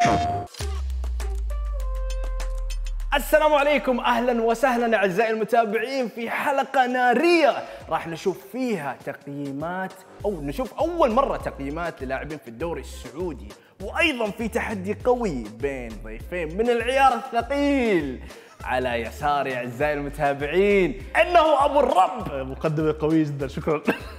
السلام عليكم، اهلا وسهلا اعزائي المتابعين في حلقه ناريه راح نشوف فيها تقييمات او نشوف اول مره تقييمات للاعبين في الدوري السعودي، وايضا في تحدي قوي بين ضيفين من العيار الثقيل. على يساري اعزائي المتابعين انه ابو الرب. مقدمه قويه جدا، شكرا.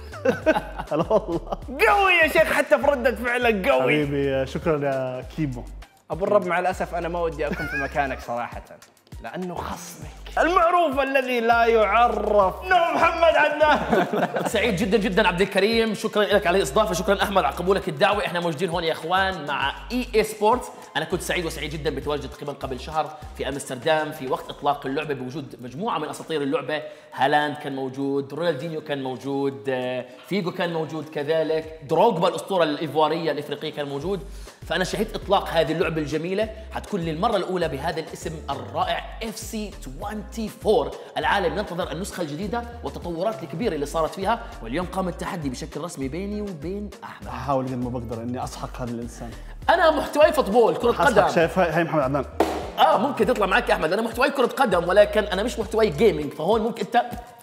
هلا والله قوي يا شيخ، حتى في رده فعلك قوي حبيبي. شكرا يا كيمو. ابو الرب، مع الاسف انا ما ودي اكون في مكانك صراحه، لانه خصمك المعروف الذي لا يعرف انه محمد عدنان. سعيد جدا جدا عبد الكريم، شكرا لك على الاستضافه، شكرا احمد على قبولك الدعوه. احنا موجودين هون يا اخوان مع اي سبورتس. انا كنت سعيد وسعيد جدا بتواجد تقريبا قبل شهر في امستردام في وقت اطلاق اللعبه بوجود مجموعه من اساطير اللعبه. هالاند كان موجود، رونالدينيو كان موجود، فيجو كان موجود، كذلك دروغبا الاسطوره الايفواريه الافريقيه كان موجود. فانا شهدت اطلاق هذه اللعبه الجميله، حتكون للمره الاولى بهذا الاسم الرائع FC 24. العالم ينتظر النسخه الجديده والتطورات الكبيره اللي صارت فيها، واليوم قام التحدي بشكل رسمي بيني وبين احمد. احاول قد ما بقدر اني اسحق هذا الانسان. انا محتواي فوتبول كره قدم. شايف هاي محمد عدنان. ممكن تطلع معك يا احمد، انا محتواي كره قدم ولكن انا مش محتواي جيمنج، فهون ممكن انت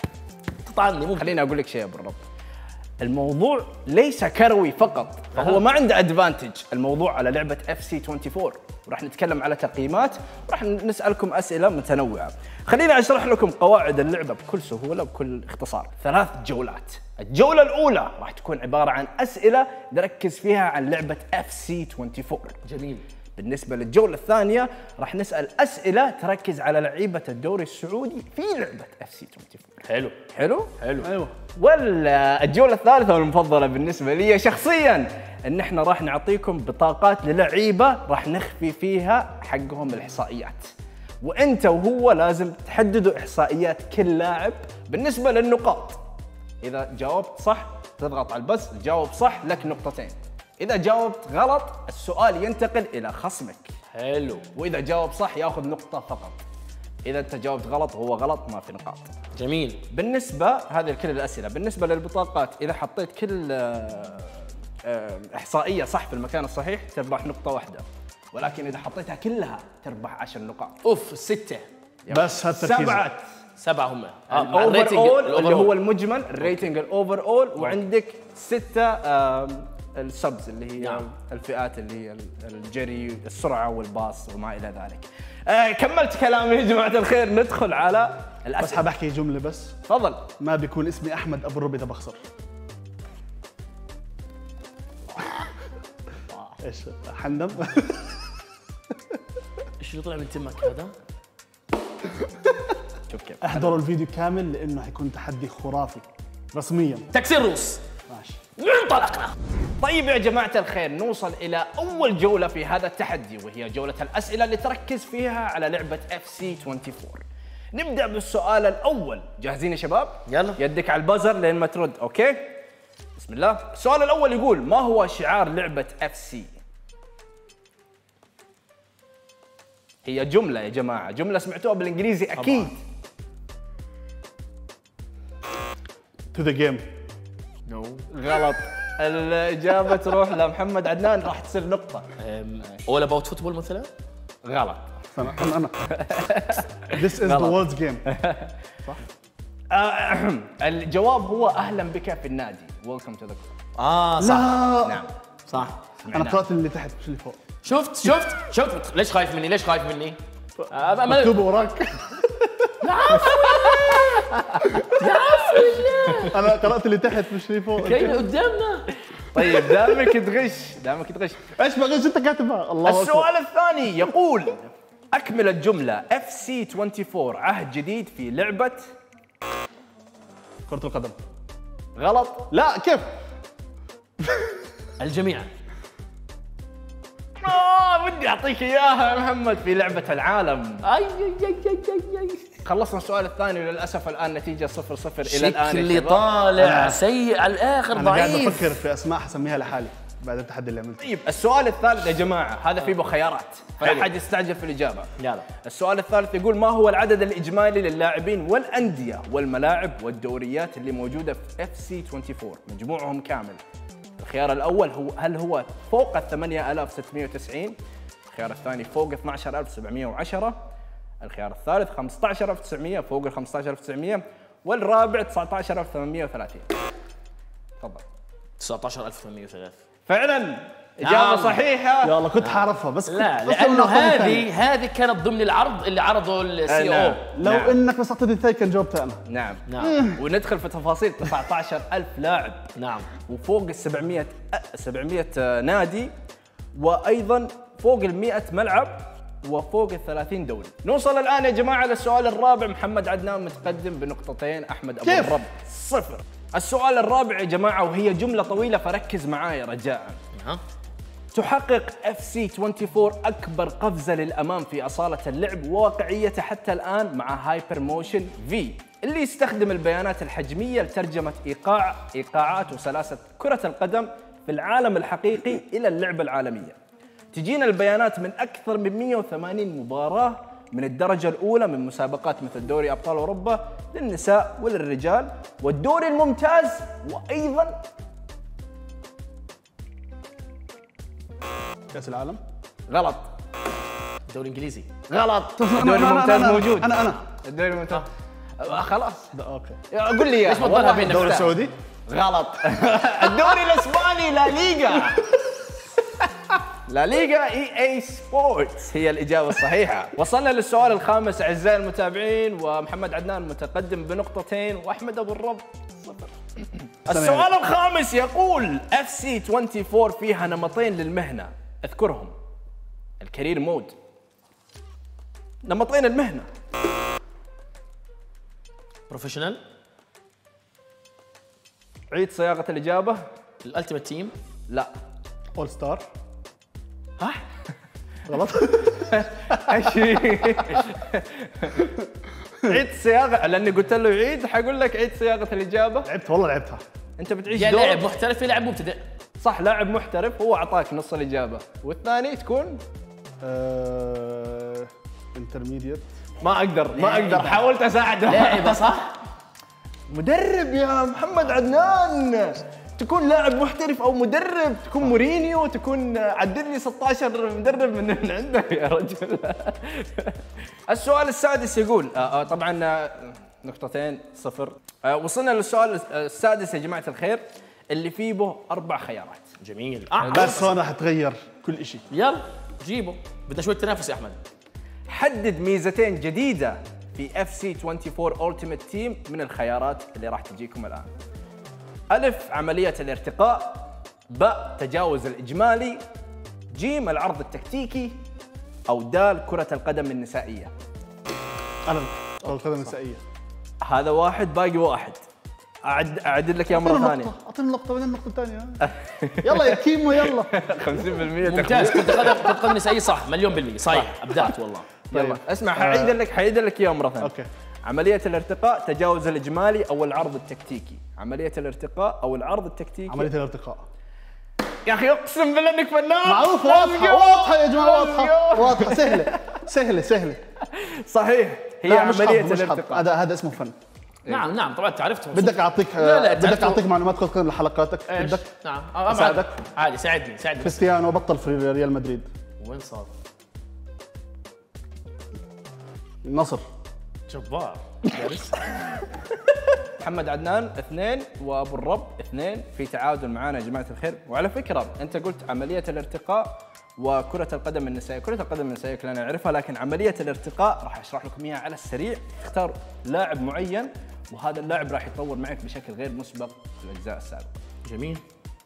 تطعني. ممكن خليني اقول لك شيء يا ابو الرب، الموضوع ليس كروي فقط، فهو ما عنده ادفانتج. الموضوع على لعبه FC 24، وراح نتكلم على تقييمات وراح نسالكم اسئله متنوعه. خليني اشرح لكم قواعد اللعبه بكل سهوله بكل اختصار. 3 جولات. الجوله الاولى راح تكون عباره عن اسئله نركز فيها عن لعبه FC 24. جميل. بالنسبة للجولة الثانية راح نسأل أسئلة تركز على لعيبة الدوري السعودي في لعبة FC 24. حلو حلو؟ حلو. ايوه. والجولة الثالثة والمفضلة بالنسبة لي شخصياً إن إحنا راح نعطيكم بطاقات للعيبة راح نخفي فيها حقهم الإحصائيات، وأنت وهو لازم تحددوا إحصائيات كل لاعب بالنسبة للنقاط. إذا جاوبت صح تضغط على البس، تجاوب صح لك نقطتين. إذا جاوبت غلط السؤال ينتقل إلى خصمك. حلو. وإذا جاوب صح ياخذ نقطة فقط. إذا أنت جاوبت غلط وهو غلط ما في نقاط. جميل. بالنسبة هذه كل الأسئلة. بالنسبة للبطاقات، إذا حطيت كل إحصائية صح في المكان الصحيح تربح نقطة واحدة، ولكن إذا حطيتها كلها تربح 10 نقاط. اوف 6. بس هالتركيز. 7 هم. الأوفر أول اللي هو المجمل، الريتنج الأوفر أول، وعندك 6 السبز اللي هي نعم. الفئات اللي هي الجري، السرعه والباص وما الى ذلك. كملت كلامي يا جماعه الخير، ندخل على الاسئله. بس حاب احكي جمله بس. تفضل. ما بيكون اسمي احمد ابو الرب اذا بخسر. ايش حندم؟ ايش اللي طلع من تمك هذا؟ شوف كيف. احضروا الفيديو كامل لانه حيكون تحدي خرافي رسميا. تكسير روس. ماشي. انطلقنا. طيب يا جماعه الخير، نوصل الى اول جوله في هذا التحدي، وهي جوله الاسئله اللي تركز فيها على لعبه FC 24. نبدا بالسؤال الاول. جاهزين يا شباب؟ يلا. يدك على البزر لين ما ترد. اوكي بسم الله. السؤال الاول يقول: ما هو شعار لعبه FC؟ هي جمله يا جماعه، جمله سمعتوها بالانجليزي اكيد. تو ذا جيم. غلط. الإجابة تروح لمحمد عدنان، راح تصير نقطة. اول اباوت فوتبول مثلا؟ غلط. انا This is the world's game. صح؟ الجواب هو أهلا بك في النادي. Welcome to the club. صح. لا. نعم صح. انا قرأت اللي تحت مش اللي فوق. شفت ليش خايف مني؟ ليش خايف مني؟ مكتوب وراك. انا قرأت اللي تحت مش اللي فوق. كاين قدامنا. طيب دامك تغش. ايش بغش انت كاتبها؟ الله أكبر. السؤال الثاني يقول: أكمل الجملة. FC 24 عهد جديد في لعبة. كرة القدم. غلط. لا كيف؟ الجميع. ودي أعطيك إياها يا محمد. في لعبة العالم. اي خلصنا السؤال الثاني وللأسف الآن نتيجة 0-0 إلى الآن. شكلي طالع سيء على الآخر، انا قاعد ضعيف. افكر في اسماء حسميها لحالي بعد التحدي اللي عملته. طيب السؤال الثالث يا جماعة، هذا فيه خيارات فلا حلو. حد يستعجل في الإجابة. يلا. السؤال الثالث يقول: ما هو العدد الإجمالي للاعبين والأندية والملاعب والدوريات اللي موجودة في FC 24 مجموعهم كامل؟ الخيار الأول هل هو فوق ال 8690؟ الخيار الثاني فوق 12710. الخيار الثالث 15900 فوق ال 15900. والرابع 19830. تفضل. 19803. فعلا إجابة صحيحة. يلا كنت حعرفها بس لا، لأنه هذه كانت ضمن العرض اللي عرضه السي او. لو انك بس اعطيتني الثاني كان جاوبتها انا. نعم. وندخل في تفاصيل 19000 لاعب. نعم. وفوق ال 700 نادي، وايضا فوق ال 100 ملعب، وفوق ال 30 دوري. نوصل الان يا جماعه للسؤال الرابع. محمد عدنان متقدم بنقطتين، احمد ابو الرب 0. السؤال الرابع يا جماعه وهي جمله طويله فركز معايا رجاء. تحقق FC24 أكبر قفزة للأمام في أصالة اللعب وواقعيته حتى الآن مع هايبر موشن في، اللي يستخدم البيانات الحجمية لترجمة إيقاعات وسلاسة كرة القدم في العالم الحقيقي إلى اللعبة العالمية. تجينا البيانات من أكثر من 180 مباراة من الدرجة الأولى من مسابقات مثل دوري أبطال أوروبا للنساء وللرجال، والدوري الممتاز، وأيضاً كأس العالم. غلط. الدوري الانجليزي. غلط. الدوري الممتاز موجود. انا الدوري الممتاز. خلاص. اوكي. قول لي ليش ما تضلها بين الدوري السعودي؟ غلط. الدوري الاسباني لا ليغا. لا ليغا اي سبورتس هي الإجابة الصحيحة. وصلنا للسؤال الخامس أعزائي المتابعين، ومحمد عدنان متقدم بنقطتين وأحمد أبو الرب 0. السؤال الخامس يقول FC24 فيها نمطين للمهنة، اذكرهم. الكارير مود. نمطين المهنة. بروفيشنال. عيد صياغة الإجابة. الالتيميت تيم. لا. اول ستار. ها؟ غلط. عيد صياغة، لأني قلت له عيد حقول لك عيد صياغة الإجابة. لعبت والله لعبتها. أنت بتعيش يا دور. لاعب محترف يا لاعب مبتدئ. صح، لاعب محترف. هو أعطاك نص الإجابة، والثاني تكون انترميديت. ما أقدر حاولت أساعده. لاعبة صح؟ مدرب يا محمد عدنان. تكون لاعب محترف او مدرب، تكون مورينيو، تكون عدد لي 16 مدرب من عنده يا رجل. السؤال السادس يقول طبعا نقطتين 0. وصلنا للسؤال السادس يا جماعة الخير اللي فيه به 4 خيارات. جميل. بس هون راح تغير كل شيء. يلا جيبه، بدنا شوية تنافس يا أحمد. حدد ميزتين جديدة في FC24 Ultimate Team من الخيارات اللي راح تجيكم الآن. ألف عملية الارتقاء، باء تجاوز الإجمالي، جيم العرض التكتيكي، أو دال كرة القدم النسائية. انا كرة القدم النسائية. هذا واحد، باقي واحد. أعدد لك يا مرة ثانية. أعطيني نقطة بعدين النقطة الثانية. يلا يا كيمو يلا. 50% ممتاز. كرة قدم نسائية صح، مليون بالمية صحيح. أبدعت والله. يلا اسمع، حعيد لك يا مرة ثانية. اوكي. عملية الارتقاء، تجاوز الإجمالي، أو العرض التكتيكي. عملية الارتقاء أو العرض التكتيكي. عملية الارتقاء. يا أخي أقسم بالله إنك فنان. معروف، واضحة يا جماعة، واضحة سهلة. صحيح، هي عملية الارتقاء. هذا اسمه فن. نعم طبعا تعرفت. بدك أعطيك معلومات كرة قدم لحلقاتك. بدك؟ نعم. أساعدك؟ عادي ساعدني. كريستيانو بطل في ريال مدريد. وين صار؟ النصر. جبار. محمد عدنان 2 وابو الرب 2 في تعادل معانا يا جماعه الخير. وعلى فكره انت قلت عمليه الارتقاء وكره القدم النسائيه، كره القدم النسائيه كلنا نعرفها، لكن عمليه الارتقاء راح اشرح لكم اياها على السريع. اختار لاعب معين وهذا اللاعب راح يتطور معك بشكل غير مسبق في الاجزاء السابقه. جميل.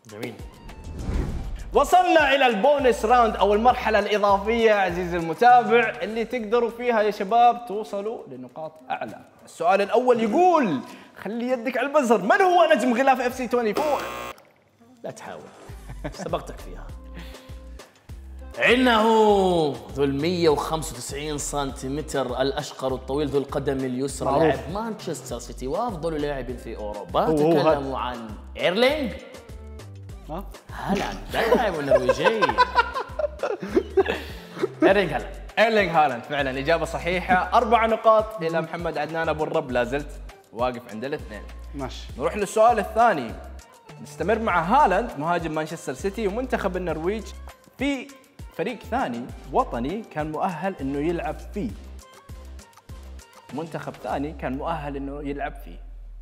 وصلنا الى البونس راوند او المرحله الاضافيه عزيزي المتابع اللي تقدروا فيها يا شباب توصلوا لنقاط اعلى. السؤال الاول يقول خلي يدك على البزر، من هو نجم غلاف FC24؟ لا تحاول، سبقتك فيها. إنه ذو 195 سنتيمتر، الأشقر الطويل ذو القدم اليسرى، لاعب مانشستر سيتي وأفضل لاعب في أوروبا. تكلم عن إيرلينغ هالاند، لاعب نرويجي. إيرلينغ هالاند فعلا إجابة صحيحة. 4 نقاط إلى محمد عدنان أبو الرب، لا زلت واقف عند الاثنين. ماشي. نروح للسؤال الثاني. نستمر مع هالاند مهاجم مانشستر سيتي ومنتخب النرويج. في فريق ثاني وطني كان مؤهل انه يلعب فيه. منتخب ثاني كان مؤهل انه يلعب فيه.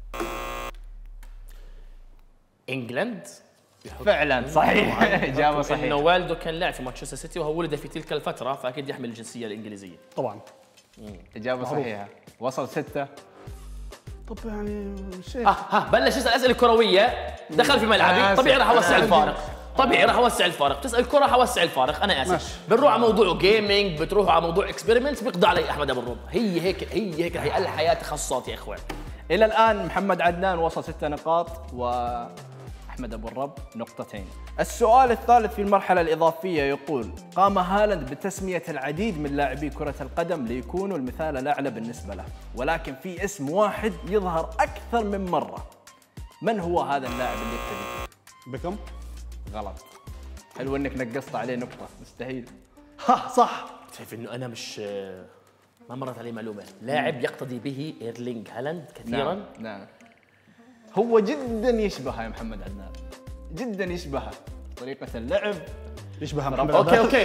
انجلند. فعلا صحيح. اجابه انه صحيحه. والده كان لاعب في مانشستر سيتي وهو ولد في تلك الفتره، فاكيد يحمل الجنسيه الانجليزيه. طبعا. اجابه صحيحه. وصل 6. طب يعني شيء. ها بلش يسال اسئله كرويه، دخل في ملعبي، طبيعي راح اوسع الفارق. طبيعي راح اوسع الفارق، تسال كره راح اوسع الفارق، انا اسف. ماشي. بنروح على موضوع جيمنج، بتروحوا على موضوع اكسبيرمنتس، بيقضي علي احمد ابو الرب. هي هيك رح الحياه تخصصات يا اخوان. الى الان محمد عدنان وصل 6 نقاط واحمد ابو الرب نقطتين. السؤال الثالث في المرحله الاضافيه يقول: قام هالاند بتسميه العديد من لاعبي كره القدم ليكونوا المثال الاعلى بالنسبه له، ولكن في اسم واحد يظهر اكثر من مره. من هو هذا اللاعب اللي يبتدي؟ بكم؟ غلط. حلو انك نقصت عليه نقطه، مستحيل. ها صح. شايف انه انا مش ما مرت علي معلومه، لاعب يقتدي به ايرلينغ هالاند كثيرا. نعم. هو جدا يشبهها يا محمد عدنان، جدا يشبهها طريقه اللعب. يشبه محمد اوكي عدنان.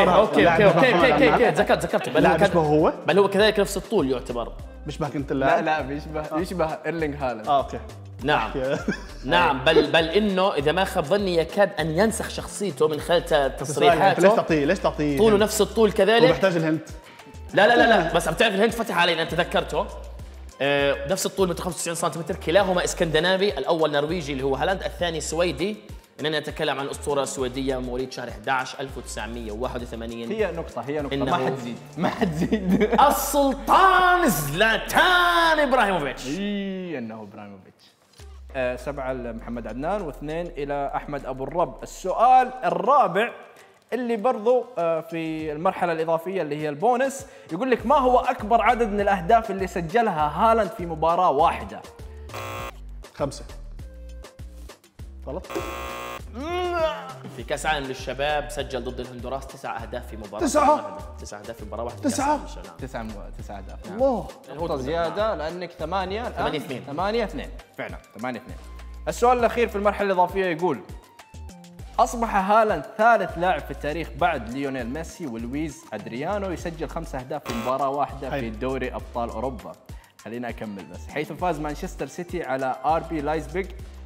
اوكي ذكرت لاعب يشبه هو؟ بل هو كذلك نفس الطول يعتبر. بيشبهك انت لا اللاعب؟ لا يشبه ايرلينغ هالاند. اوكي. نعم نعم، بل انه اذا ما خاب ظني يكاد ان ينسخ شخصيته من خلال تصريحاته. ليش تعطيه طوله نفس الطول هو كذلك. محتاج الهنت. لا بس بتعرف الهند فتح علينا، انت تذكرته. نفس الطول 195 سم، كلاهما اسكندنافي، الاول نرويجي اللي هو هالاند، الثاني سويدي. اننا نتكلم عن اسطوره سويديه مواليد شهر 11 1981. هي نقطة ما إنه حتزيد السلطان زلاتان ابراهيموفيتش. انه ابراهيموفيتش. 7 لمحمد عدنان و2 الى احمد ابو الرب. السؤال الرابع اللي برضو في المرحلة الإضافية اللي هي البونس، يقول لك: ما هو أكبر عدد من الأهداف اللي سجلها هالاند في مباراة واحدة؟ 5. غلط. في كاس عالم للشباب سجل ضد الهندوراس 9 اهداف في مباراه 9 اهداف في مباراه واحده. 9 9 أهداف. نعم. الله. نقطة زيادة لأنك 8 8-2. 8-2 فعلا 8-2. السؤال الأخير في المرحلة الإضافية يقول: أصبح هالاند ثالث لاعب في التاريخ بعد ليونيل ميسي ولويز أدريانو يسجل 5 أهداف في مباراة واحدة في دوري أبطال أوروبا. خلينا أكمل بس. حيث فاز مانشستر سيتي على RB لايبزيغ.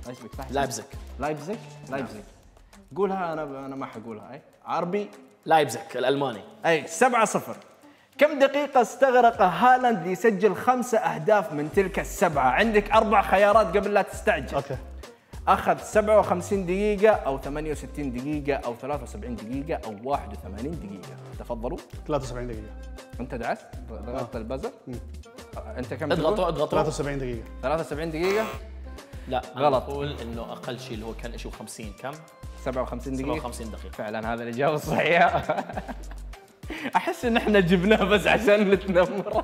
قولها، أنا ما حقولها. أي RB لايبزيغ الألماني. أي 7-0. كم دقيقة استغرق هالاند ليسجل 5 أهداف من تلك ال7؟ عندك 4 خيارات قبل لا تستعجل. اوكي. أخذ 57 دقيقة أو 68 دقيقة أو 73 دقيقة أو 81 دقيقة. تفضلوا. 73 دقيقة. أنت دعست؟ ضغطت البزر؟ أنت كم؟ اضغطوا 73 دقيقة. 73 دقيقة؟ لا غلط. أقول إنه أقل شيء اللي هو كان شيء 50. كم؟ 57 دقيقة. 57 دقيقة فعلا هذا الإجابة الصحيحة. أحس إن إحنا جبناه بس عشان نتنمر.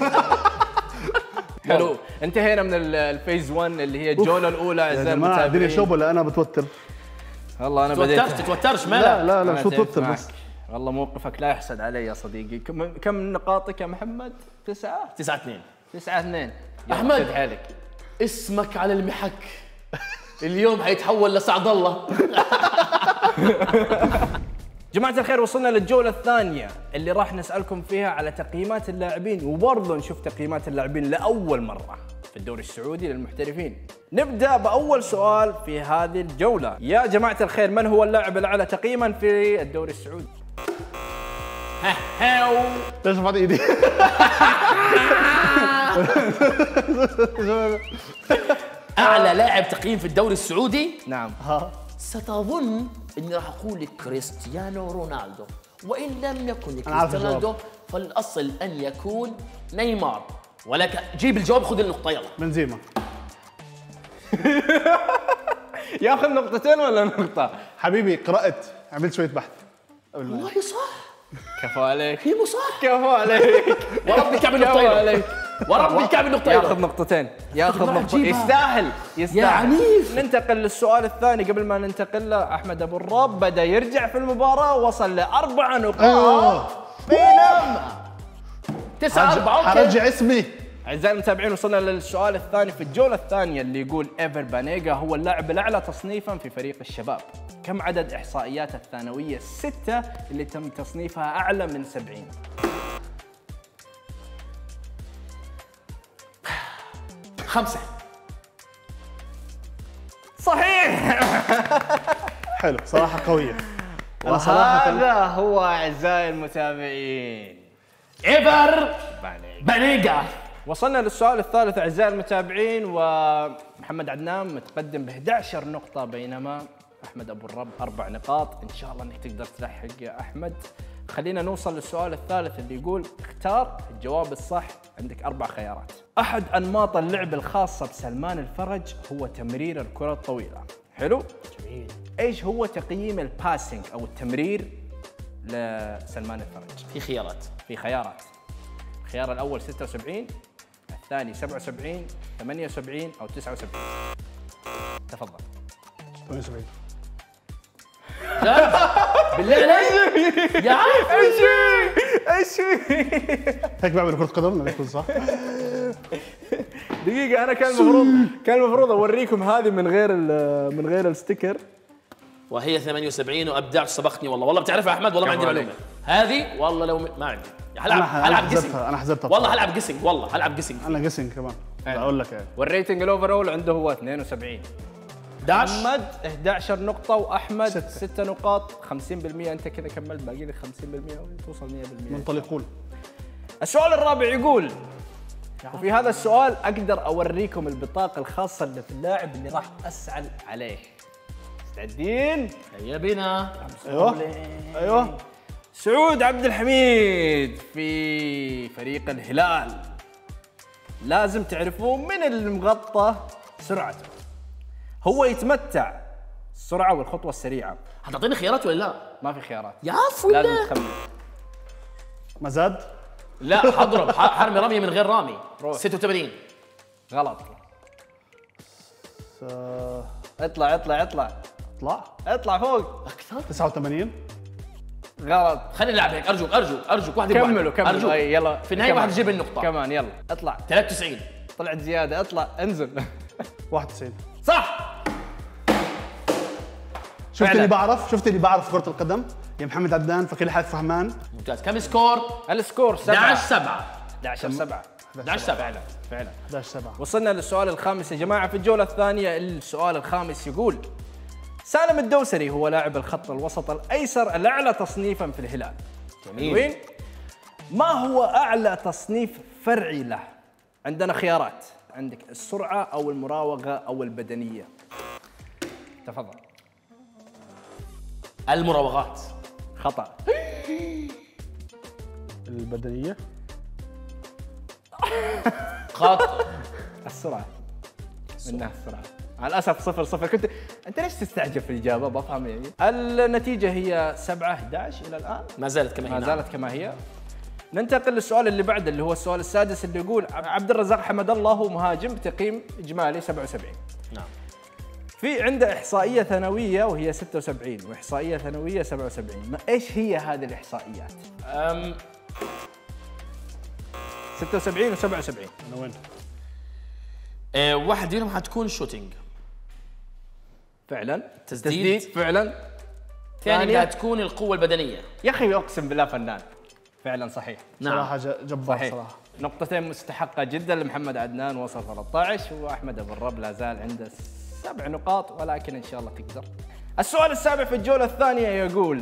حلو. انتهينا من الفيز 1 اللي هي الجولة الأولى. أعزائي المتابعين اديني شوب ولا أنا بتوتر؟ والله أنا بديت. تتوترش مالك؟ لا شو توتر بس. والله موقفك لا يحسد علي يا صديقي. كم نقاطك يا محمد؟ 9. 9-2. 9-2. أحمد حالك. اسمك على المحك اليوم حيتحول لسعد الله. جماعة الخير، وصلنا للجولة الثانية اللي راح نسألكم فيها على تقييمات اللاعبين، وبرضه نشوف تقييمات اللاعبين لأول مرة في الدوري السعودي للمحترفين. نبدأ بأول سؤال في هذه الجولة. يا جماعة الخير، من هو اللاعب الأعلى تقييما في الدوري السعودي؟ ليش رفعت ايدي؟ أعلى لاعب تقييم في الدوري السعودي؟ نعم. ستظن اني راح اقول لك كريستيانو رونالدو، وان لم يكن أنا عارف كريستيانو رونالدو فالاصل ان يكون نيمار، ولكن جيب الجواب خذ النقطه يلا. بنزيما. ياخذ نقطتين ولا نقطة؟ حبيبي قرأت، عملت شوية بحث. والله صح. كفو عليك. هي مو صح. كفو عليك. وربي كعب النقطه يلا. وربي كعب النقطه يلا. ياخذ نقطتين. ياخذ نقطة. جيبها. يستاهل. يا عنيف. ننتقل للسؤال الثاني. قبل ما ننتقل له، أحمد أبو الرب بدأ يرجع في المباراة، وصل ل4 نقاط. بينما 9-4. حرجع اسمي. أعزائي المتابعين، وصلنا للسؤال الثاني في الجولة الثانية اللي يقول: إيفر بانيغا هو اللاعب الأعلى تصنيفاً في فريق الشباب. كم عدد إحصائيات الثانوية الستة اللي تم تصنيفها أعلى من 70؟ 5. صحيح. حلو صراحه قويه. انا صراحه وهذا هو أعزائي المتابعين إيفر بانيجا. وصلنا للسؤال الثالث أعزائي المتابعين، ومحمد عدنان متقدم ب 11 نقطة بينما أحمد أبو الرب 4 نقاط. إن شاء الله إنك تقدر تلحق يا أحمد. خلينا نوصل للسؤال الثالث اللي يقول اختار الجواب الصح. عندك 4 خيارات. أحد أنماط اللعب الخاصة بسلمان الفرج هو تمرير الكرة الطويلة. حلو؟ جميل. إيش هو تقييم الباسنج أو التمرير لسلمان الفرج؟ في خيارات. في خيارات. الخيار الأول 76، الثاني 77، 78 أو 79. تفضل. 78. بالله عليك يا عارف ايش هيك بعمل كره قدم لما يكون صح. دقيقة، أنا كان المفروض أوريكم هذه من غير الستيكر. وهي 78 وابدعت سبقتني والله بتعرفها احمد والله ما عندي معلومه هذه والله لو ما عندي هلعب جيسنج. انا حسبتها والله هلعب جيسنج والله هلعب جيسنج. انا جيسنج كمان اقول لك يعني. والريتنج الاوفرول عنده هو 72. محمد 11 نقطة وأحمد 6 نقاط. 50%. أنت كذا كملت، باقي لك 50% وتوصل 100%. منطلقون. السؤال الرابع يقول، وفي هذا السؤال أقدر أوريكم البطاقة الخاصة اللي في اللاعب اللي راح أسأل عليه. مستعدين؟ هيا بنا. ايوه. سعود عبد الحميد في فريق الهلال. لازم تعرفون من المغطى سرعته. هو يتمتع السرعة والخطوة السريعة. هتعطيني خيارات ولا لا؟ ما في خيارات. يا عفو لازم الله. تخمن. مزاد. لا حضرب حرمي رمي من غير رامي. 86. غلط. س- اطلع اطلع اطلع اطلع. اطلع فوق. اكثر. 89. غلط. خلينا نلعب هيك ارجوك واحد كملوا أرجوك. أي يلا. في النهايه واحد يجيب النقطه. كمان يلا اطلع. 93. طلعت زيادة. اطلع انزل. 91. صح. شفت فعلا. اللي بعرف كرة القدم يا محمد عدنان، فكل حد فهمان. ممتاز. كم سكور؟ السكور 7. 11-7. 11-7. 11-7 فعلا. 11-7. وصلنا للسؤال الخامس يا جماعة في الجولة الثانية. السؤال الخامس يقول، سالم الدوسري هو لاعب الخط الوسط الأيسر الأعلى تصنيفاً في الهلال. جميل. ما هو أعلى تصنيف فرعي له؟ عندنا خيارات. عندك السرعة أو المراوغة أو البدنية. تفضل. المراوغات. خطأ. البدنية. خاطئ. السرعة. منها السرعة. على الأسف 0-0. أنت ليش تستعجل في الإجابة؟ بفهم يعني. النتيجة هي 7-11 إلى الآن. ما زالت كما هي. ما زالت كما هي. ننتقل للسؤال اللي بعده اللي هو السؤال السادس اللي يقول، عبد الرزاق حمد الله هو مهاجم بتقييم إجمالي 77. نعم. في عنده إحصائية ثانوية وهي 76 وإحصائية ثانوية 77. إيش هي هذه الإحصائيات؟ 76 و77. انا وين؟ واحد منهم حتكون شوتينج. فعلا. تسديد. فعلا. ثانية حتكون القوة البدنية. يا أخي أقسم بالله فنان. فعلا صحيح. نعم. صراحة جبار صحيح. صراحة. نقطتين مستحقة جدا لمحمد عدنان وصل 13، وأحمد أبو الرب لا زال عنده 7 نقاط، ولكن إن شاء الله تقدر. السؤال السابع في الجولة الثانية يقول،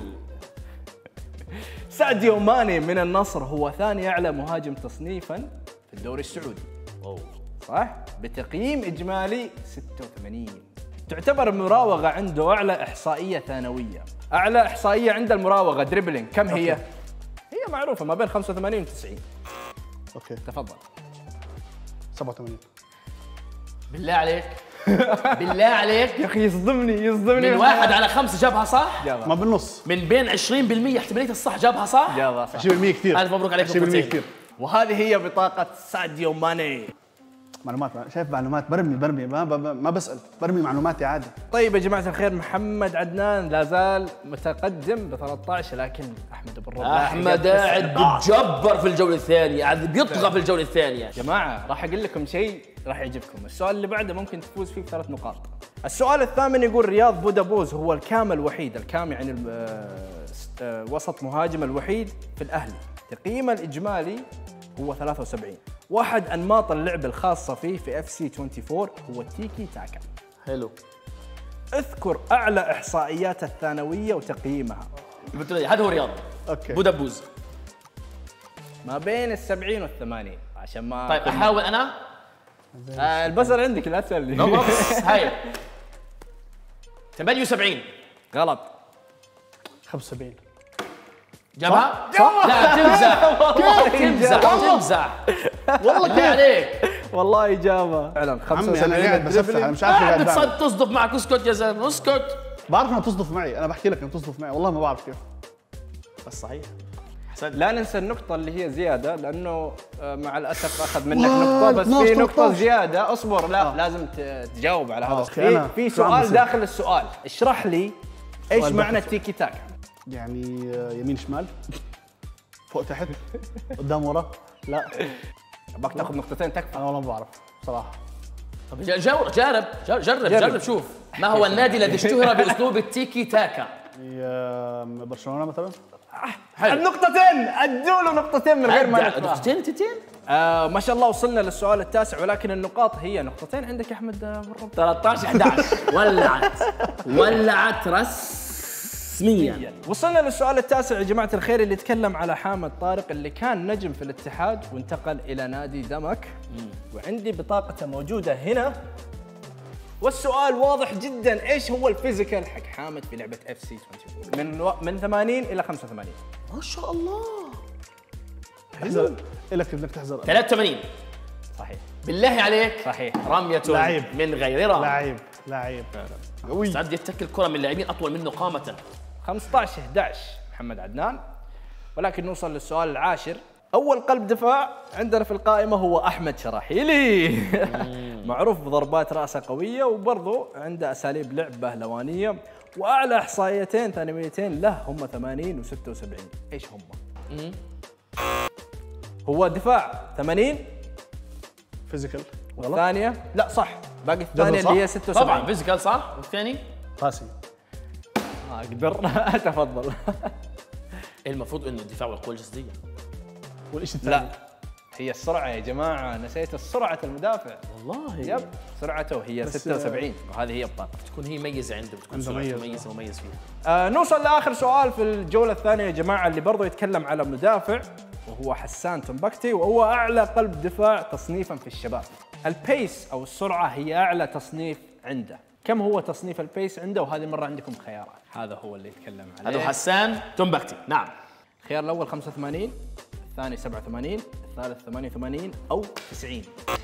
ساديو ماني من النصر هو ثاني أعلى مهاجم تصنيفاً في الدوري السعودي. صح؟ بتقييم إجمالي 86. تعتبر المراوغة عنده أعلى إحصائية ثانوية. أعلى إحصائية عند المراوغة دريبلينج كم هي؟ هي معروفة ما بين 85 و 90. اوكي. تفضل. 87. بالله عليك. بالله عليك. يا أخي يصدمني من 1 على 5 جابها صح؟ جابها. ما بالنص. من بين 20% احتمالية الصح جابها صح؟ جابها صح. 20% كثير. ألف مبروك عليك. 20% كثير. وهذه هي بطاقة ساديو ماني. معلومات، شايف معلومات، برمي ما بسأل، برمي معلوماتي عادي. طيب يا جماعه الخير، محمد عدنان لا زال متقدم ب 13، لكن احمد ابو الرب احمد قاعد بتجبر في الجوله الثانيه، قاعد بيطغى في الجوله الثانيه. يا جماعه راح اقول لكم شيء راح يعجبكم. السؤال اللي بعده ممكن تفوز فيه ب3 نقاط. السؤال الثامن يقول رياض بودابوز هو الكام الوحيد، الكام يعني وسط مهاجم الوحيد في الاهلي، تقييمه الاجمالي هو 73. واحد انماط اللعب الخاصه فيه في FC 24 هو تيكي تاكا. حلو. اذكر اعلى احصائيات الثانويه وتقييمها. هذا هو رياض. اوكي. بودابوز ما بين ال70 وال80 عشان ما. طيب احاول انا. البصر عندك لا تسلي. نبص هاي 78. غلط. 75. جابها؟ صح؟ لا تمزح. والله كيف عليك؟ والله اجابه فعلا 75. عمي انا قاعد بسفح، انا مش عارف قاعد قاعد بعمل. تصدف معك. اسكت يا زلمه اسكت. بعرف انها تصدف معي، انا بحكي لك انها تصدف معي، والله ما بعرف كيف. بس صحيح. لا ننسى النقطة اللي هي زيادة، لأنه مع الأسف أخذ منك نقطة، بس في نقطة زيادة. أصبر، لا لازم تجاوب على هذا. في سؤال داخل السؤال، اشرح لي إيش معنى التيكي تاكا؟ يعني يمين شمال، فوق تحت، قدام ورا. لا أبغاك تاخذ نقطتين تكفى. انا والله ما بعرف صراحه. طب جرب شوف. ما هو النادي الذي اشتهر بأسلوب التيكي تاكا؟ برشلونه مثلا. النقطتين ادوا له نقطتين من غير ما ندفع. نقطتين ما شاء الله وصلنا للسؤال التاسع، ولكن النقاط هي نقطتين عندك يا احمد بالرب. 13 11 ولعت رسميا. وصلنا للسؤال التاسع يا جماعه الخير، اللي يتكلم على حامد طارق اللي كان نجم في الاتحاد وانتقل الى نادي دمك. وعندي بطاقته موجوده هنا، والسؤال واضح جدا، ايش هو الفيزيكال حق حامد في لعبه FC 24 من 80 الى 85؟ ما شاء الله. تحزر لك انك تحزر. 83. صحيح. بالله عليك. صحيح. رمية لعيب. من غير رمي. لعيب قوي. مستعد يتكل كرة من لاعبين اطول منه قامة. 15 11 محمد عدنان. ولكن نوصل للسؤال العاشر. اول قلب دفاع عندنا في القائمه هو احمد شراحيلي. معروف بضربات راسه قويه، وبرضه عنده اساليب لعب بهلوانيه، واعلى احصائيتين ثانويتين له هم 80 و76. ايش هم؟ هو دفاع 80 فيزيكال. والثانيه لا صح، باقي الثانيه اللي هي 76. طبعا فيزيكال صح. والثاني قاسي. اقدر. تفضل. المفروض انه الدفاع والقوه الجسديه. والشيء الثاني لا، هي السرعه يا جماعه، نسيت سرعه المدافع. والله يب، سرعته هي 76 وهذه هي بطاقته. تكون هي ميزه عنده، بتكون سرعته مميز فيها. نوصل لاخر سؤال في الجوله الثانيه يا جماعه، اللي برضه يتكلم على مدافع، وهو حسان تومبكتي، وهو اعلى قلب دفاع تصنيفا في الشباب. البيس او السرعه هي اعلى تصنيف عنده. كم هو تصنيف البيس عنده؟ وهذه مره عندكم خيارات. هذا هو اللي يتكلم عليه. هذا حسان تومبكتي. نعم. الخيار الاول 85، الثاني 87، الثالث 88 او 90.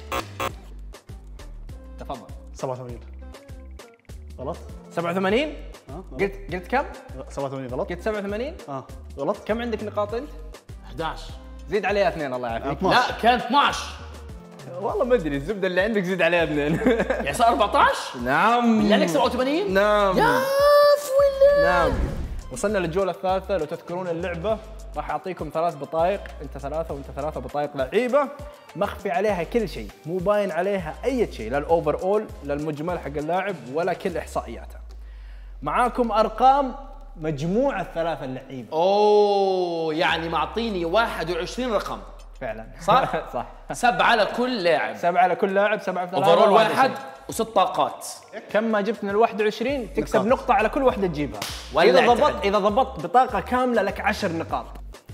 تفضل. 87. غلط. 87. قلت كم؟ 87 غلط. قلت 87. غلط. كم عندك نقاط انت؟ 11. زيد عليها 2 الله يعافيك. لا كان 12. والله ما ادري، الزبده اللي عندك زيد عليها 2. يعني صار 14؟ نعم. بالله عليك 87؟ نعم. يا فويلة. نعم. وصلنا للجوله الثالثه، لو تذكرون اللعبه راح اعطيكم 3 بطايق، انت 3 وانت 3 بطايق لعيبه، مخفي عليها كل شيء، مو باين عليها اي شيء، لا الاوفر اول، لا المجمل حق اللاعب، ولا كل احصائياته. معاكم ارقام مجموع الثلاثه اللعيبه. اوه، يعني معطيني 21 رقم. فعلا. صح؟ صح. 7 على كل لاعب. 7 على كل لاعب، 7 في 3. اوفرول واحد و6 طاقات. كم ما جبت من ال 21 تكسب نقطة على كل واحدة تجيبها. ولا إذا ضبطت بطاقة كاملة لك 10 نقاط.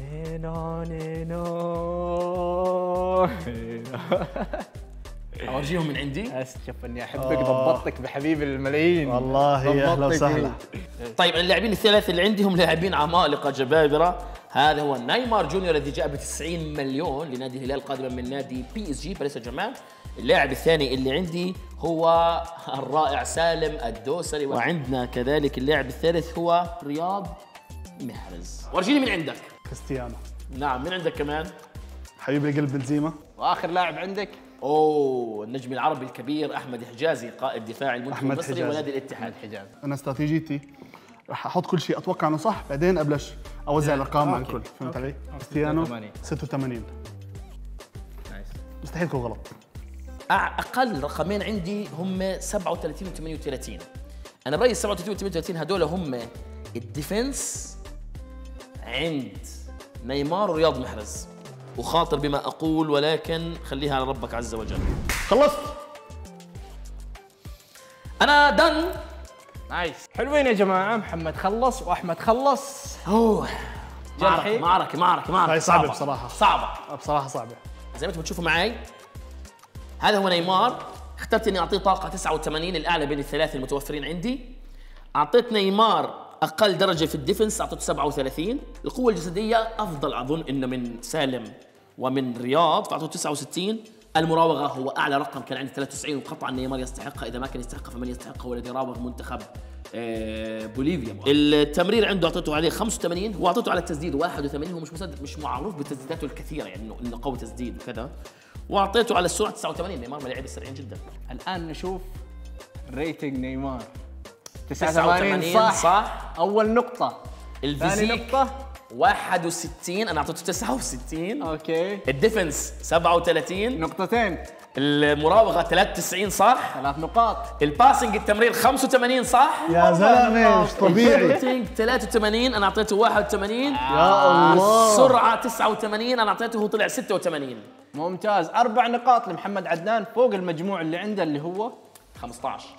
اورجيهم من عندي. شوف اني احبك، ضبطتك بحبيب الملايين. والله يا اهلا وسهلا. طيب اللاعبين الثلاثه اللي عندي هم لاعبين عمالقه جبابره. هذا هو نيمار جونيور الذي جاء ب 90 مليون لنادي الهلال قادما من نادي PSG باريس سان جيرمان. اللاعب الثاني اللي عندي هو الرائع سالم الدوسري، وعندنا كذلك اللاعب الثالث هو رياض محرز. ورجيني من عندك. كريستيانو. نعم، من عندك كمان؟ حبيب القلب بنزيما. واخر لاعب عندك اوه النجم العربي الكبير احمد حجازي قائد دفاع المنتخب أحمد المصري حجازي. ونادي الاتحاد. حجاز. انا استراتيجيتي راح احط كل شيء اتوقع انه صح، بعدين ابلش اوزع الارقام على الكل. فهمت علي؟ كريستيانو 86. نايس. مستحيل يكون غلط. اقل رقمين عندي هم 37 و 38. انا برايي 37 و 38 هدول هم الديفنس عند نيمار ورياض محرز، وخاطر بما اقول ولكن خليها على ربك عز وجل. خلصت. انا دن. نايس. حلوين يا جماعه، محمد خلص واحمد خلص. اوه جرحي. معركة هاي صعبة بصراحة. صعبة بصراحة صعبة. زي ما انتم بتشوفوا معي. هذا هو نيمار. اخترت اني اعطيه طاقة 89 الاعلى بين الثلاثة المتوفرين عندي. اعطيت نيمار اقل درجة في الديفنس، اعطيته 37. القوة الجسدية افضل اظن انه من سالم ومن رياض، فاعطيته 69. المراوغة هو اعلى رقم كان عندي 93، وقطعا نيمار يستحقها، اذا ما كان يستحقها فمن يستحقها هو الذي راوغ منتخب بوليفيا. التمرير عنده اعطيته عليه 85، هو اعطيته على التسديد 81، هو مش معروف بتسديداته الكثيره، يعني انه قوي تسديد وكذا. واعطيته على السرعه 89. نيمار من اللعيبه السريعين جدا. الان نشوف ريتنج نيمار. 89 صح. اول نقطه. ثاني الفيزيك نقطه 61، انا اعطيته 69. اوكي. الديفنس 37. نقطتين. المراوغه 93 صح. 3 نقاط. الباسنج التمرير 85 صح. يا زلمة مش طبيعي. الشوتينج 83 انا اعطيته 81. يا الله. السرعه 89 انا اعطيته هو طلع 86. ممتاز. 4 نقاط لمحمد عدنان فوق المجموع اللي عنده اللي هو 15.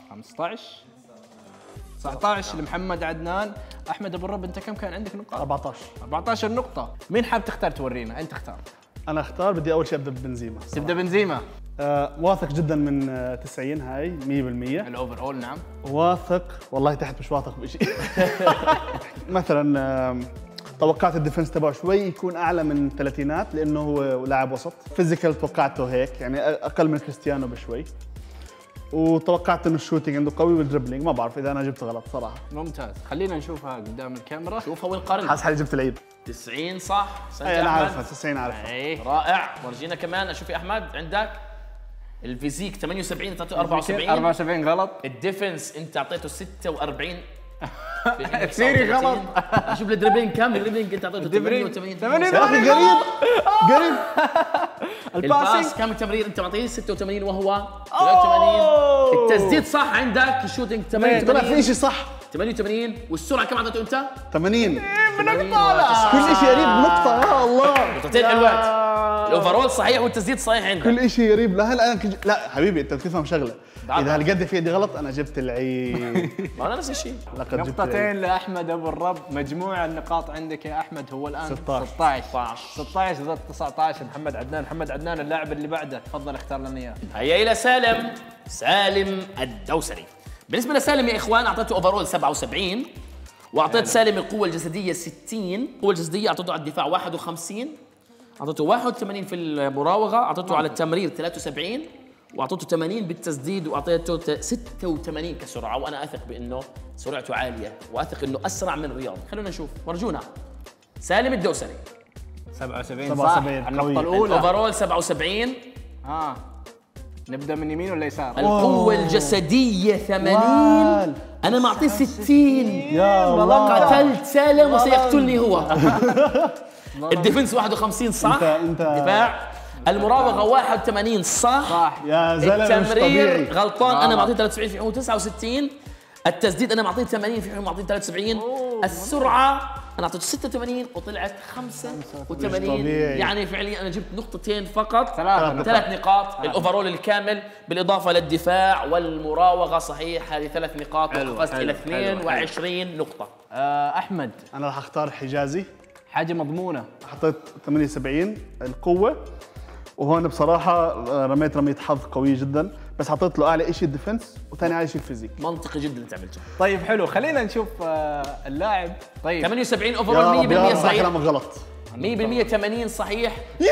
19 لمحمد عدنان. احمد ابو الرب انت كم كان عندك نقاط؟ 14. 14 نقطة. مين حاب تختار تورينا؟ انت اختار. انا اختار، بدي اول شيء ابدا ببنزيما. تبدا بنزيما. واثق جدا من 90 هاي 100%. الاوفر اول نعم. واثق والله تحت مش واثق بشيء. مثلا توقعت الديفنس تبعه شوي يكون اعلى من الثلاثينات لانه هو لاعب وسط. فيزيكال توقعته هيك يعني اقل من كريستيانو بشوي. وتوقعت انه الشوتينج عنده قوي والدربلينج، ما بعرف اذا انا جبت غلط صراحه. ممتاز. خلينا نشوفها قدام الكاميرا. شوفها والقرن. حاسس حالي جبت العيد. 90 صح. اي انا عارفها 90 عارفها. ايه. رائع. ورجينا كمان اشوف يا احمد عندك الفيزيك 78 انت اعطيته 74. 74 غلط. الديفنس انت اعطيته 46. كثير غلط. اشوف الدربلينج كم. الدربلينج انت اعطيته 88. يا اخي قريب قريب. الباس الباسنج كم التمرير انت معطيه 86 وهو 83. التسديد صح عندك. الشوتينج طلع في 88. شيء صح. 88. والسرعه كم اعطيته انت؟ 80. بنقطة. كل شيء قريب بنقطة يا الله. نقطتين حلوات. الاوفرول صحيح والتسديد صحيح عندك. كل شيء قريب. لا انا لا حبيبي انت بتفهم شغله، اذا هالقد في ايدي غلط انا جبت العيد. ما انا نفس الشيء. لقد جبت العيد. نقطتين لاحمد ابو الرب. مجموع النقاط عندك يا احمد هو الان 16. 16 ضد 19 محمد عدنان. محمد عدنان اللاعب اللي بعده تفضل اختار لنا اياه. هيا الى سالم. سالم الدوسري. بالنسبه لسالم يا اخوان اعطيته اوفرول 77، واعطيت سالم القوه الجسديه 60. القوه الجسديه اعطيته على الدفاع 51، اعطيته 81 في المراوغه، اعطيته على التمرير 73، واعطيته 80 بالتسديد، واعطيته 86 كسرعه. وانا اثق بانه سرعته عاليه، واثق انه اسرع من رياض. خلونا نشوف ورجونا. سالم الدوسري 77 77 صح. النقطة قوي. الأولى. اوفرول 77. نبدأ من يمين ولا يسار؟ القوة الجسدية 80. وال. أنا معطيه 60. يا الله. قتلت سالم وسيقتلني هو. الديفنس 51 صح. انت دفاع. المراوغة 81 صح. صح. يا زلمه مش التمرير طبيعي. غلطان، أنا معطيه 73 في حين 69. التسديد أنا معطيه 80 في حين معطيه 73. السرعة أنا أعطيته 86 وطلعت 85. طبيعي. يعني فعليا أنا جبت نقطتين فقط. 3 3 نقاط. الأوفرول الكامل بالإضافة للدفاع والمراوغة صحيح، هذه 3 نقاط وقفزت إلى 22 نقطة. أحمد انا راح اختار حجازي. حاجة مضمونة. حطيت 78 القوه، وهون بصراحه رميت رميه حظ قويه جدا، بس حطيت له اعلى شيء الديفنس وثاني اعلى شيء الفيزيك. منطقي جدا اللي عملته. طيب حلو. خلينا نشوف اللاعب. طيب 78 يا اوفرول 100% صح صحيح. كلامك غلط. 100% 80 صحيح.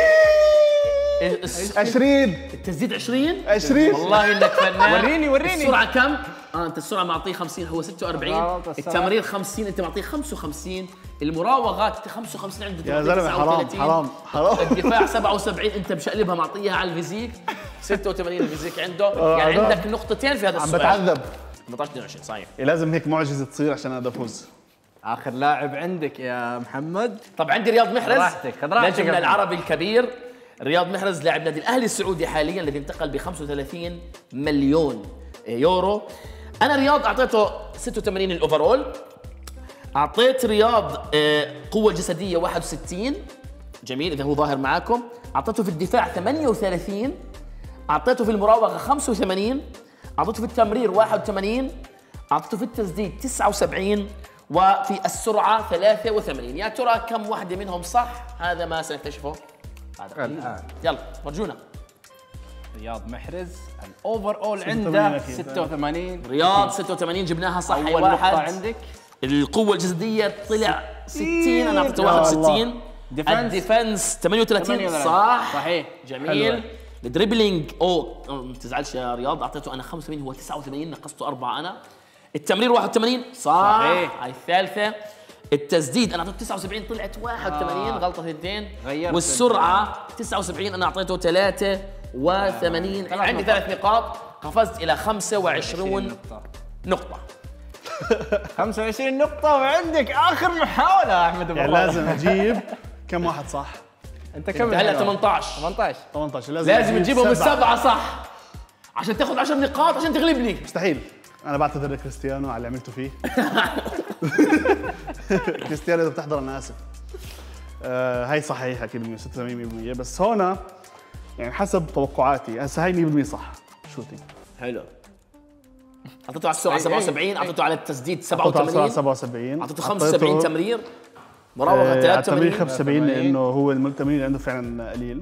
20 التسديد 20. 20 والله انك فنان. وريني. السرعه كم؟ انت السرعه معطيه 50 هو 46. غلط. التمرير 50 انت معطيه 55. المراوغات 55 عنده يا زلمه حرام حرام حرام. الدفاع 77 انت مشقلبها معطيها على الفيزيك. 86 الفيزيك عنده، يعني عندك نقطتين في هذا عم السؤال. بتعذب. 18 22 صحيح. لازم هيك معجزه تصير عشان انا افوز. اخر لاعب عندك يا محمد. طب عندي رياض محرز، راحتك، خذ راحتك نجمنا يا العربي الكبير. رياض محرز لاعب نادي الاهلي السعودي حاليا الذي انتقل ب 35 مليون يورو. انا رياض اعطيته 86 الاوفرول، اعطيت رياض قوه جسديه 61 جميل اذا هو ظاهر معاكم، اعطيته في الدفاع 38، اعطيته في المراوغه 85، اعطيته في التمرير 81، اعطيته في التسديد 79، وفي السرعه 83. يا ترى كم واحده منهم صح؟ هذا ما سنكتشفه بعد قليل. يلا ورجونا. رياض محرز الاوفر اول عنده 86. رياض 86 جبناها صح. اول واحد نقطة عندك. القوة الجسدية طلع 60، انا اعطيته 61. الديفنس 38 صح. صحيح جميل. الدريبلينج ما تزعلش يا رياض، اعطيته انا 85 هو 89 نقصته 4 انا. التمرير 81 صح. هاي الثالثة. التسديد انا اعطيته 79 طلعت 81 غلطة ثنتين. والسرعة 79 انا اعطيته 83. عندي 3 نقاط، قفزت الى 25 نقطة. 25 نقطة وعندك آخر محاولة يا أحمد يعني لازم أجيب كم واحد صح؟ أنت كم هلا 18 18 لازم تجيبهم السبعة صح عشان تاخذ 10 نقاط عشان تغلبني. مستحيل. أنا بعتذر لكريستيانو على اللي عملته فيه. كريستيانو إذا بتحضر أنا آسف. هاي صحيح أكيد 86% بس هون يعني حسب توقعاتي هسه هاي 100% صح شوتينج. حلو. اعطيته على السرعه 77، اعطيته على التسديد 87، اعطيته 75 تمرير، مراوغه 83، التمرير 75 لانه هو التمرير عنده فعلا قليل.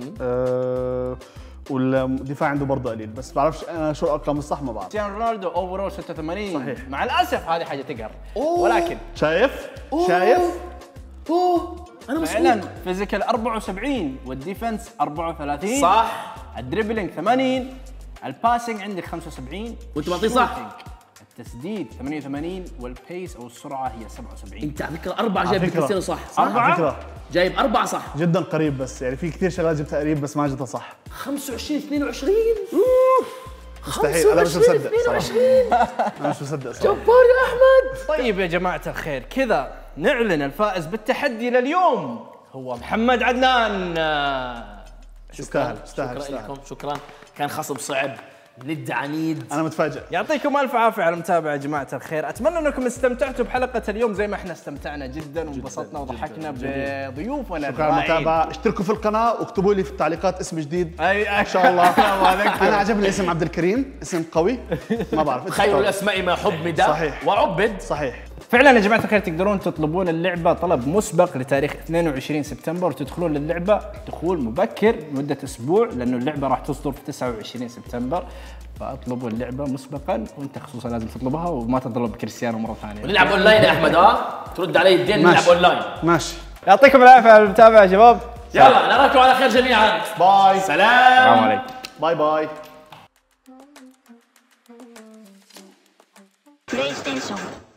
والدفاع عنده برضه قليل، بس بعرفش انا شو الارقام الصح ما بعرف. كريستيانو رونالدو اوفرول 86 صحيح. مع الاسف هذه حاجه تقهر ولكن شايف انا فعلا فيزيكال 74 والديفنس 34 صح. الدريبلينج 80 الباسنج عندك 75 وانت معطيه صح. التسديد 88 والبيس او السرعه هي 77. انت على فكره 4 جايب كريستيانو صح. 4 جايب 4 صح جدا قريب، بس يعني في كثير شغلات جبتها قريب بس ما جبتها صح. 25 22 مستحيل. انا مش مصدق صراحه. انا مش مصدق صراحه. جبار يا احمد. طيب يا جماعه الخير كذا نعلن الفائز بالتحدي لليوم هو محمد عدنان. يستاهل. شكرا. كان خصم صعب ند عنيد. انا متفاجئ. يعطيكم الف عافيه على المتابعه يا جماعه الخير، اتمنى انكم استمتعتوا بحلقه اليوم زي ما احنا استمتعنا جدا وانبسطنا وضحكنا بضيوفنا. شكرا على المتابعه، اشتركوا في القناه واكتبوا لي في التعليقات اسم جديد ان شاء الله. انا عجبني اسم عبد الكريم، اسم قوي ما بعرف. خير الاسماء ما حمد صحيح وعبد. صحيح. فعلا يا جماعه الخير تقدرون تطلبون اللعبه طلب مسبق لتاريخ 22 سبتمبر وتدخلون للعبه دخول مبكر لمده اسبوع لانه اللعبه راح تصدر في 29 سبتمبر، فاطلبوا اللعبه مسبقا وانت خصوصا لازم تطلبها وما تضرب كريستيانو مره ثانيه. ونلعب اونلاين يا احمد. ترد علي الدين. نلعب اونلاين. ماشي. يعطيكم العافيه على المتابعه يا شباب. يلا نراكم على خير جميعا. باي. سلام. السلام عليكم. باي باي. PlayStation